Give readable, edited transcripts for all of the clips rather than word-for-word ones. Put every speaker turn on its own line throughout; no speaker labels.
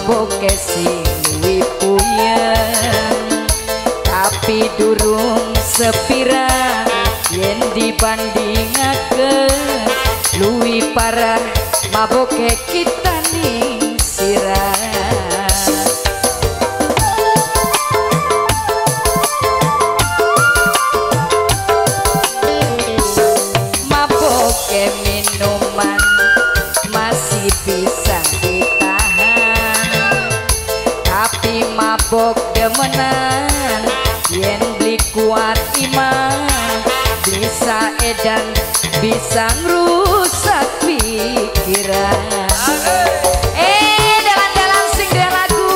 maboke sing luwih puyeng tapi durung sepira yen dibandingakeun luwih parah maboke kita ning sirah. Maboke minuman masih bisa ditahan tapi mabok demenan yen beli kuat iman bisa edan bisa ngrusak pikiran. Dalan-dalan sing de lagu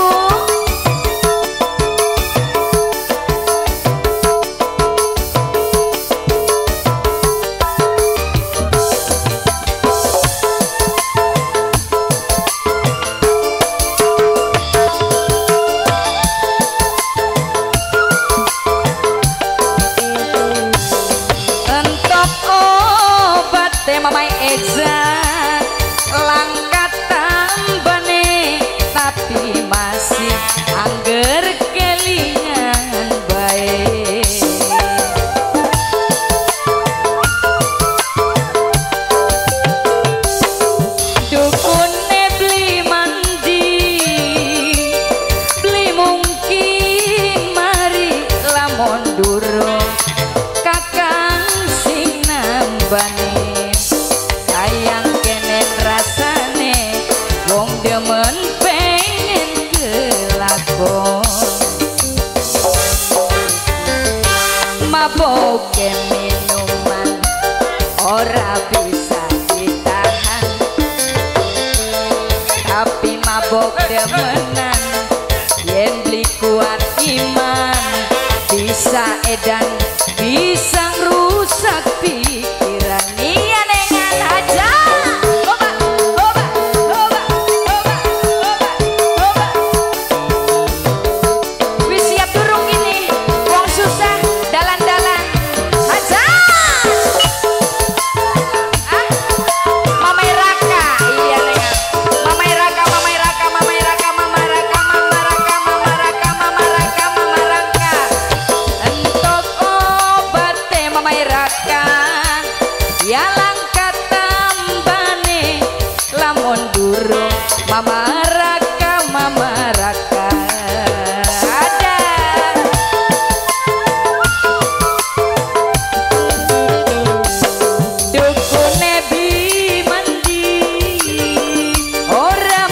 Mamai Eza langkat tambane tapi masih angger kelingan bae. Dukune beli mandi beli mungkin mari lamun durung kakang sing nambani sayang kenen rasane wong demen pengen kelakon. Maboke minuman ora bisa ditahan tapi mabok demenan yen beli kuat iman bisa edan bisa ngrusak pikiran. Ya langkat tambane lamun durung mama raka ada dukune bi mandi ora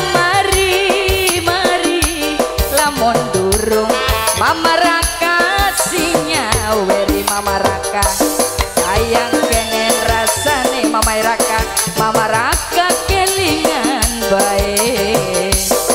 mari lamun durung mama raka sinyaweri mama raka sayang kenen rasane mamai raka mama raka kelingan bae.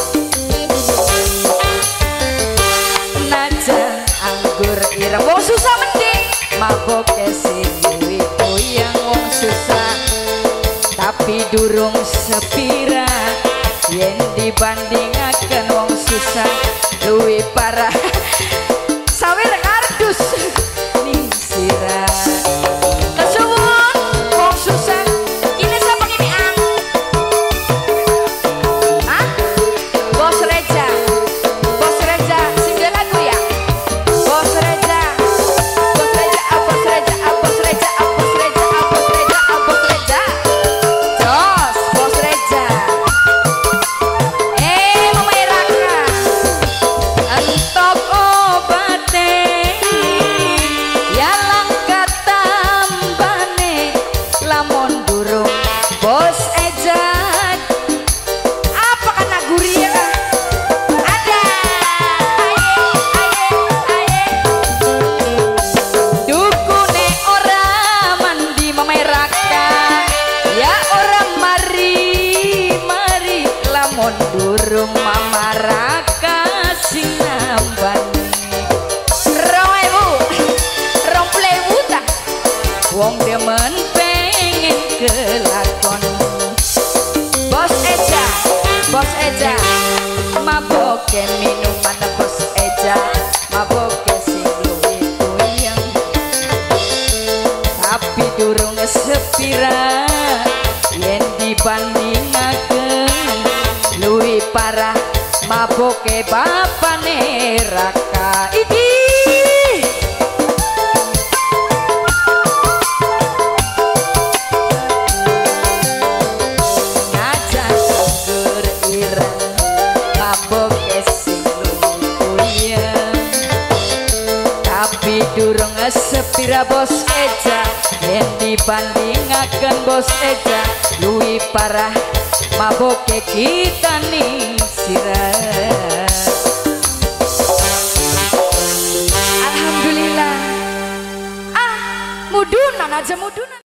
Najan anggur ireng wong susah mending maboke sing luwih puyeng wong susah tapi durung sepira yen dibandingaken wong susah luwih parah sawer kardus ning sirah. Durung mama raka sing nambani 2000 tak wong demen pengen kelakon. Bos Eja maboke minuman Bos Eja maboke sing luwih puyeng tapi durung sepira yen dibandingakeun luwih parah maboke bapane Raka iki ngajak anggur ireng maboke sing lumayan tapi durung sepira Bos Eja yen dibandingaken Bos Eja luwih parah maboke kita nih sirah. Alhamdulillah mudunan aja mudunan.